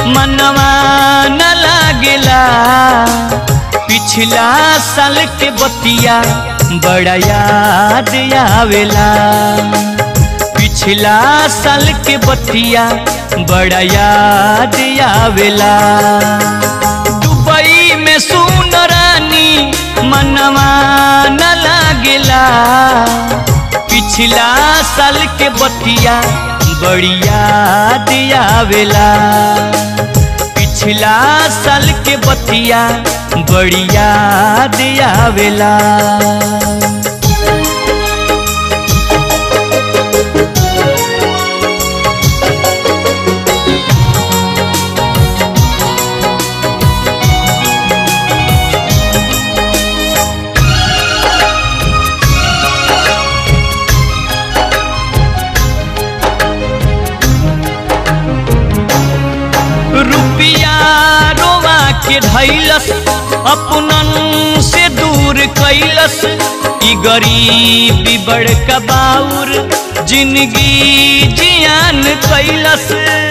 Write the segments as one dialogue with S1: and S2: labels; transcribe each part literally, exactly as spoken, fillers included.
S1: मनवा न लागेला। पिछला साल के बतिया बड़ा याद आवेला। पिछला साल के बतिया बड़ा याद आवेला। दुबई में सुन रानी मनवा न लागेला। पिछला साल के बतिया बड़ी याद आवेला। पिछला साल के बतिया बड़ी याद आवेला। रुपिया रोवा के धैलस अपनन से दूर कैलस। ई गरीबी बड़का बाउर जिंदगी जियान कैलस।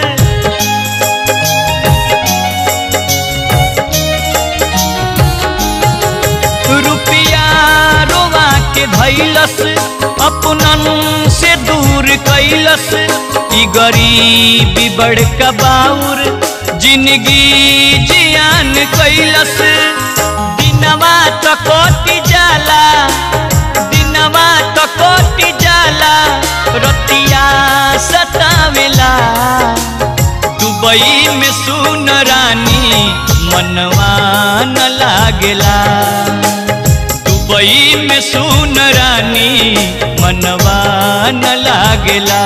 S1: रुपिया रोवा के धैलस अपनन से दूर कैलस। ई गरीबी बड़का बाउर जिंदगी जियान कैलस। दिनवा तो कोटि जाला, दिनवा तो कोटि जाला, रतिया सतावेला। दुबई में सुन रानी मनवा न लागेला। दुबई में सुन रानी मनवा न लागेला।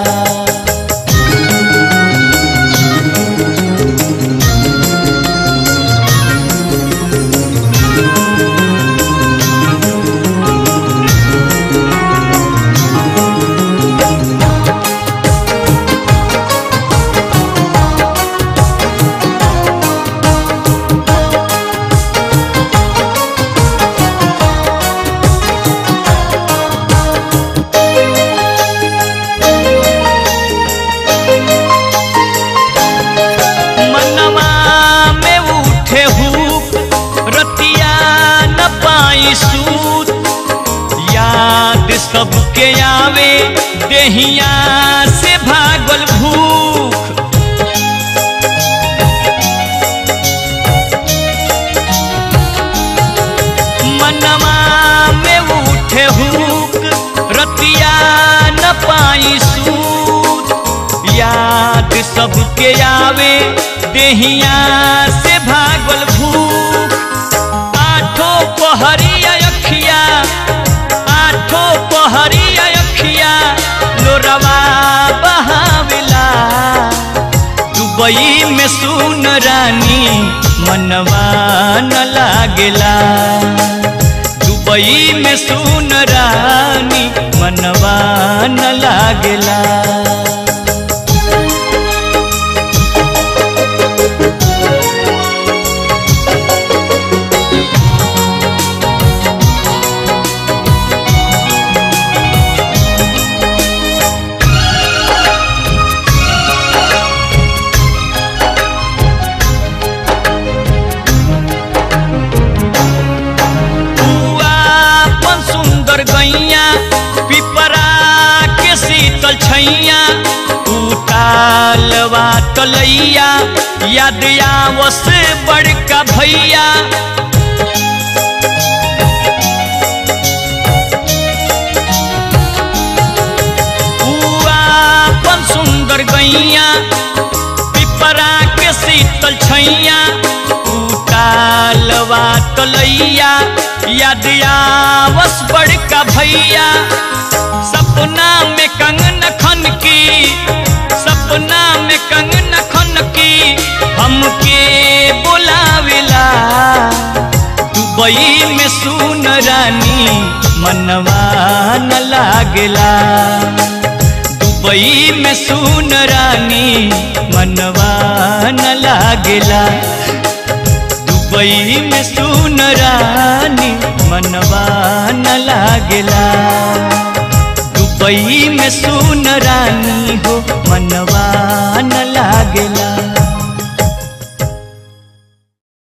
S1: याद सबके आवे देहिया से भागल भूख। मनवा में उठे हुक रतिया न पाई सूत। याद सबके आवे देहिया से भागल भूख। आठों पहरिया अखिया, आठों पहरिया अखिया लोरवा बहावेला। दुबई में सुन रानी मनवा न लागेला। दुबई में सुन रानी मनवा न लागेला। गैया पिपरा के शीतल छैया उतालवा तलैया याद आवस बड़का भैया। अपन सुंदर गैया पिपरा के शीतल छैया उतालवा तलैया याद आवस बड़का भैया। सपना में कंगन खन की, सपना में कंगन खन की हमके बुलावेला। दुबई में सुन रानी मनवा न लागेला। दुबई में सुन रानी मनवा न लागेला। दुबई में सुन रानी मनवा न लागेला। दुबई में सुन रानी हो मनवा